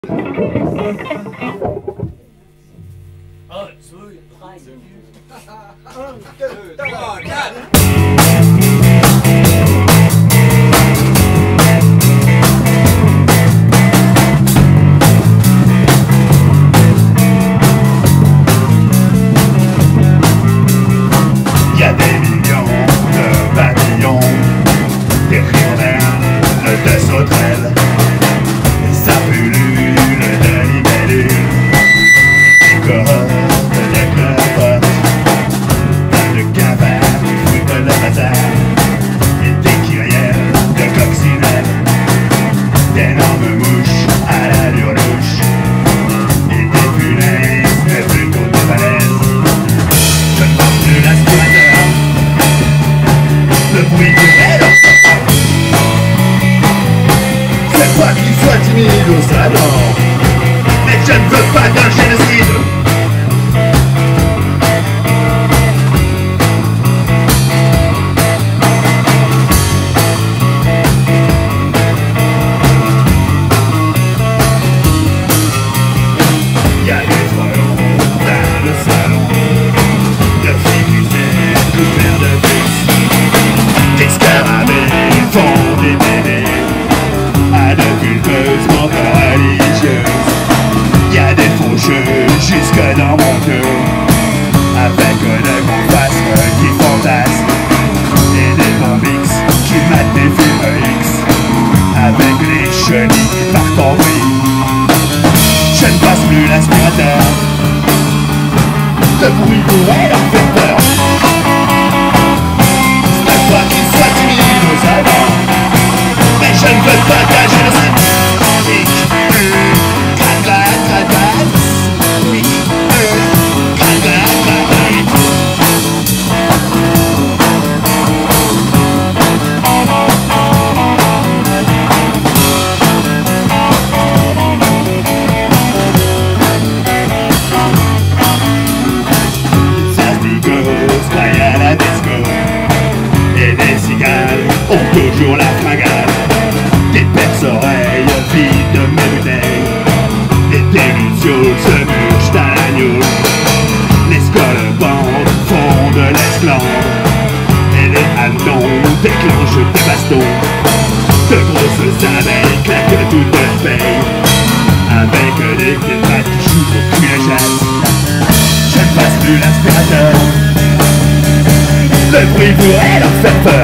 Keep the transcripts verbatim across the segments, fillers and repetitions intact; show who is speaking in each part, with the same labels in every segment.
Speaker 1: Il y a des millions de papillons, des hirondelles, de sauterelles, ça pullule de libellules, des corottes, des clopotes, plein de cavernes, des fruits de la bataille, et des kyrielles de coccinelles, d'énormes mouches à l'allure louche, et des punaises, mais plutôt des falaises. Je ne porte plus l'aspirateur, le bruit du vélo. C'est pas qu'il soit timide au salon, mais je ne veux pas d'un génocide. Il y a des frelons dans le salon, de filles couverts de puces, des scarabées font des bébés à de pulpeuses menteurs religieuses. Il y a des faucheux jusque dans mon cœur, avec de gros phasmes qui fantasment, et des bombix qui matent des films X, avec les chenilles qui partent en vrille. Je ne passe plus l'aspirateur, le bruit pourrait leur faire peur. C'est pas qu'il soit timide aux savants, mais je ne veux pas d'un génocide. Hic, crac-clac, crac-clac. Hic, crac-clac, crac-clac. Ça se gosse, paille à la disco, et des cigales ont toujours la fringale. Des perce-oreilles vides de mes bouteilles, et des lucioles se murchent à l'agneau. Les scolopendres font de l'esclandre, et les hannetons déclenchent des bastons. De grosses abeilles claquent toute leur paye, avec des pieds de pattes qui jouent au cul de chasse. Je ne passe plus l'aspirateur, le bruit pourrait leur faire peur.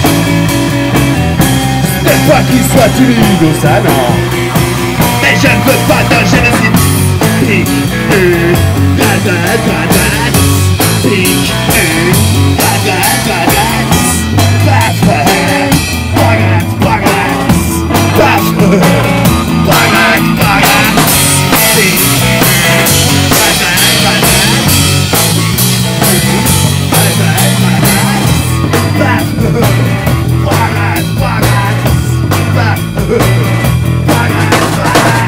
Speaker 1: C'est pas qu'il soit timide au salon, mais je ne veux pas d'un génocide. Hic, euh, gradat, gradat. Hic, euh, gradat, gradat. Paf, bragat, bragat. Paf, bragat, bragat. Hic, gradat, gradat. Gradat, gradat. Paf, bragat, bragat. Paf, bragat, bragat.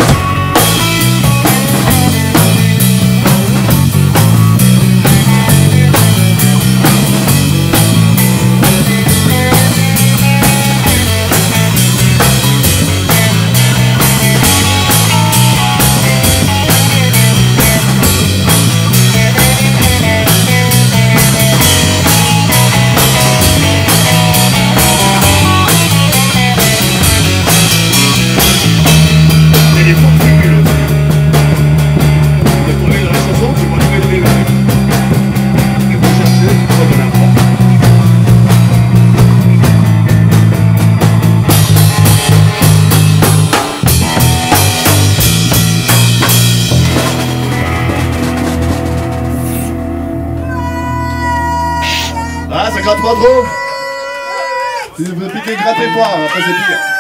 Speaker 2: Ah, ça gratte pas trop. Si vous piquez, grattez pas, après c'est pire.